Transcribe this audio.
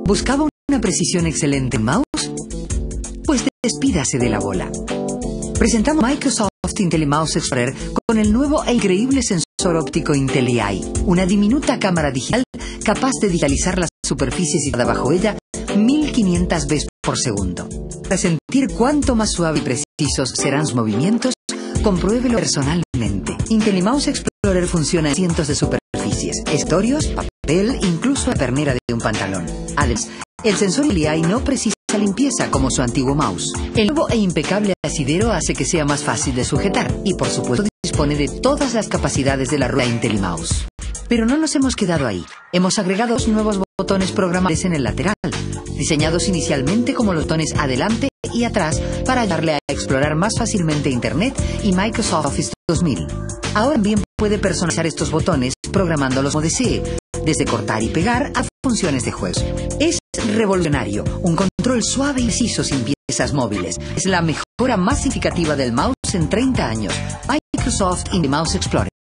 ¿Buscaba una precisión excelente en mouse? Pues despídase de la bola. Presentamos Microsoft IntelliMouse Explorer con el nuevo e increíble sensor óptico IntelliEye, una diminuta cámara digital capaz de digitalizar las superficies situadas bajo ella 1500 veces por segundo. Para sentir cuánto más suave y precisos serán sus movimientos, compruébelo personalmente. IntelliMouse Explorer funciona en cientos de superficies, escritorios, papel, incluso la pernera de un pantalón. Además, el sensor IntelliEye no precisa limpieza como su antiguo mouse. El nuevo e impecable asidero hace que sea más fácil de sujetar y, por supuesto, dispone de todas las capacidades de la rueda IntelliMouse. Pero no nos hemos quedado ahí. Hemos agregado dos nuevos botones programables en el lateral, diseñados inicialmente como los botones adelante y atrás para ayudarle a explorar más fácilmente Internet y Microsoft Office 2000. Ahora también puede personalizar estos botones programándolos como desee, desde cortar y pegar a funciones de juego. Es revolucionario, un control suave y preciso sin piezas móviles. Es la mejora más significativa del mouse en 30 años. Microsoft IntelliMouse Explorer.